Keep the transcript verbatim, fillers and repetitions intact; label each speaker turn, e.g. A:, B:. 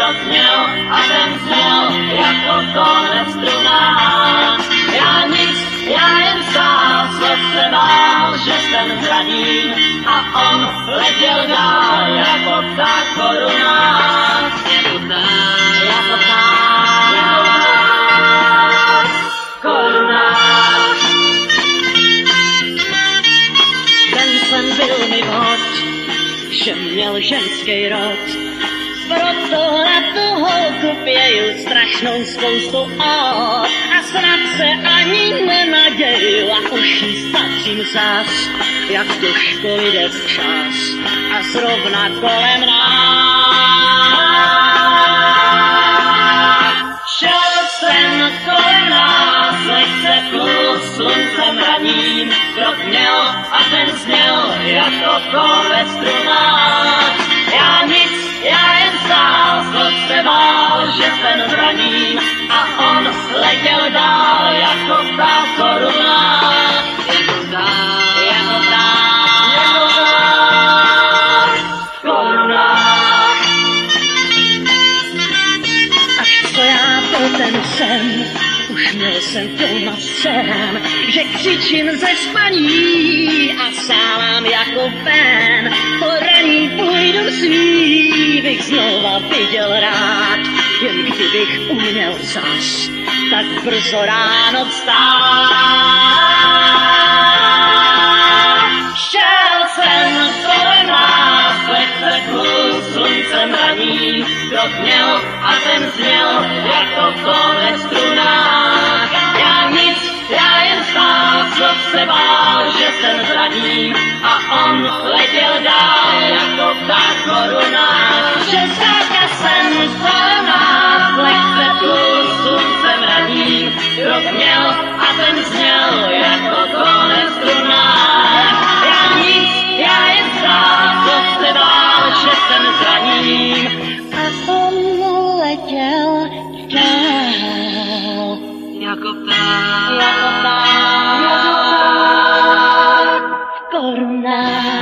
A: krok měl a ten zněl jako konec struna. Já nic, já jen sám se bál, že jsem zraním a on letěl dál jako ta koruna. Jako ta, jako ta, jako ta koruna. Ten sen byl mi vhod, že měl ženský rod. Proto na tu holku pěju strašnou spoustu od a snad se ani nenaděju a už jí stačím zas, jak do školy jde včas a zrovna kolem nás. Šel jsem kolem nás, lehce plul sluncem raním, krok měl a ten zněl jako konec struna. Já nic, já jen stál, se bál, že ten zraním a on letěl dál jako ta koruna. Jako ta, jako ta, jako ta koruna. Až co já byl ten sen, už měl jsem doma sen, že křičím ze spaní a sálám jako ven. Po raní půjdu svý, bych znova viděl rád, jen kdybych uměl zas, tak brzo ráno vstát. Šel jsem kolem nás, lehce plul sluncem raním, krok měl a ten zněl jako konec struna. Já nic, já jen stál, co se bál, že jsem zraním a on letěl dál jako ta koruna. Že zkrátka jsem kolem nás, lehce plul sluncem raním, krok měl a ten zněl jako konec struna. Já nic, já jen stál, co se bál, že jsem zraním a on letěl dál jako pták, jako pták, koruna.